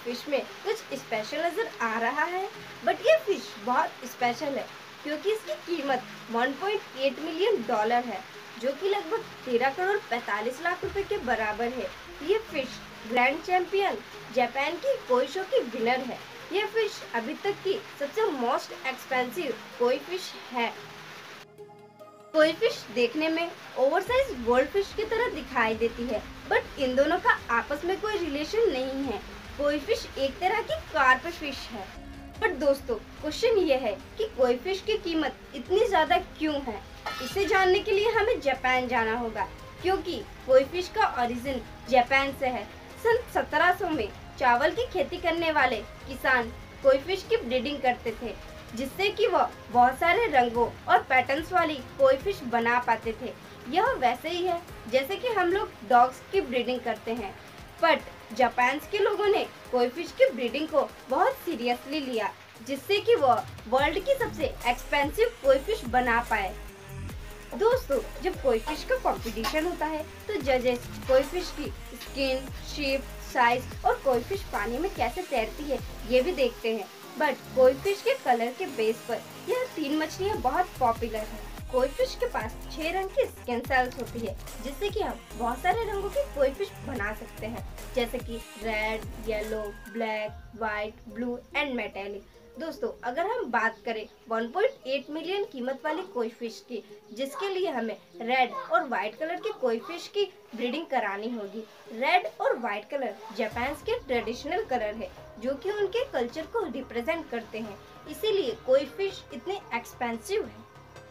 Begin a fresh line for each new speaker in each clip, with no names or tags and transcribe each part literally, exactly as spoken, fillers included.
Fish में कुछ special नजर आ रहा है, बट ये फिश बहुत स्पेशल है क्योंकि इसकी कीमत एक पॉइंट आठ मिलियन डॉलर है, जो कि लगभग तेरह करोड़ पैंतालीस लाख रुपए के बराबर है। ये फिश ग्रैंड चैंपियन जापान की कोई शो की विनर है। ये फिश अभी तक की सबसे मोस्ट एक्सपेंसिव कोई फिश है। कोई फिश देखने में ओवरसाइज गोल्ड फिश की तरह दिखाई देती है, बट इन दोनों का आपस में कोई रिलेशन नहीं है। कोई फिश एक तरह की कार्प फिश है। बट दोस्तों, क्वेश्चन ये है कि कोई फिश की कीमत इतनी ज्यादा क्यों है? इसे जानने के लिए हमें जापान जाना होगा, क्योंकि कोई फिश का ओरिजिन जापान से है। सन सत्रह सौ में चावल की खेती करने वाले किसान कोई फिश की ब्रीडिंग करते थे, जिससे कि वह बहुत सारे रंगों और पैटर्न्स वाली कोई फिश बना पाते थे। यह वैसे ही है जैसे कि हम लोग डॉग्स की ब्रीडिंग करते हैं, बट जापान के लोगों ने कोई फिश की ब्रीडिंग को बहुत सीरियसली लिया, जिससे कि वह वर्ल्ड की सबसे एक्सपेंसिव कोई फिश बना पाए। दोस्तों, जब कोई फिश का कंपटीशन होता है तो जजेस कोई फिश की स्किन, शेप, साइज और कोई फिश पानी में कैसे तैरती है ये भी देखते हैं। बट कोई फिश के कलर के बेस पर यह तीन मछलियाँ बहुत पॉपुलर है। कोई फिश के पास छह रंग की स्किन सेल्स होती है, जिससे कि हम बहुत सारे रंगों की कोई फिश बना सकते हैं, जैसे कि red, yellow, black, white, blue and metallic. दोस्तों, अगर हम बात करें एक पॉइंट आठ मिलियन कीमत वाली कोई फिश की, जिसके लिए हमें रेड और व्हाइट कलर की कोई फिश की ब्रीडिंग करानी होगी। रेड और व्हाइट कलर जापान के ट्रेडिशनल कलर है, जो कि उनके कल्चर को रिप्रेजेंट करते हैं, इसीलिए कोई फिश इतने एक्सपेंसिव है।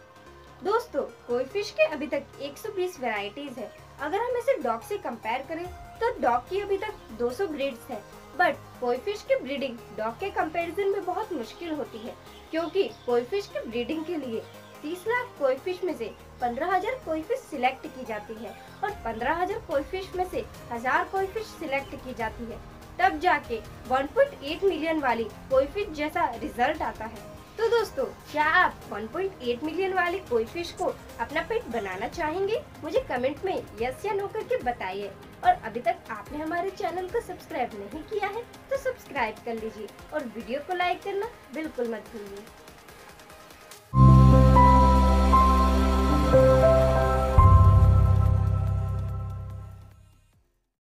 दोस्तों, कोई फिश के अभी तक एक सौ बीस वैरायटीज है। अगर हम इसे डॉग से कंपेयर करें तो डॉग की अभी तक दो सौ ब्रीड्स है, बट कोई फिश की ब्रीडिंग डॉग के कंपैरिजन में बहुत मुश्किल होती है, क्योंकि कोई फिश की ब्रीडिंग के लिए तीस लाख कोई फिश में से पंद्रह हजार कोई फिश सिलेक्ट की जाती है और पंद्रह हजार कोई फिश में से हजार कोई फिश सिलेक्ट की जाती है, तब जाके एक पॉइंट आठ मिलियन वाली कोई फिश जैसा रिजल्ट आता है। तो दोस्तों, क्या आप एक पॉइंट आठ मिलियन वाली कोई फिश को अपना पेट बनाना चाहेंगे? मुझे कमेंट में यस या नो करके बताइए। और अभी तक आपने हमारे चैनल को सब्सक्राइब नहीं किया है तो सब्सक्राइब कर लीजिए और वीडियो को लाइक करना बिल्कुल मत भूलिए।